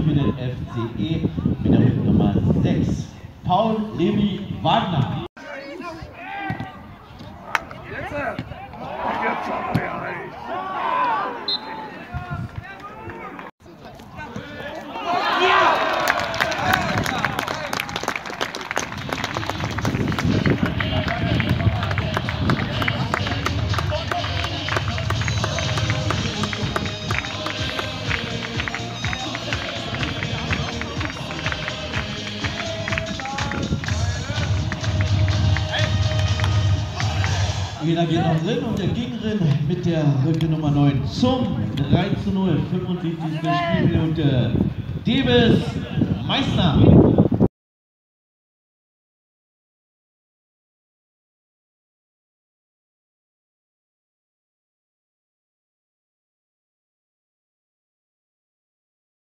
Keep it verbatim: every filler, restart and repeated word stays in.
null für den F C E mit der Rücknummer sechs. Paul Levi Wagner. Jeder geht noch drin und der Gegnerin mit der Rücke Nummer neun zum drei zu null, fünfundsiebzigste Spielminute. Davis Meister.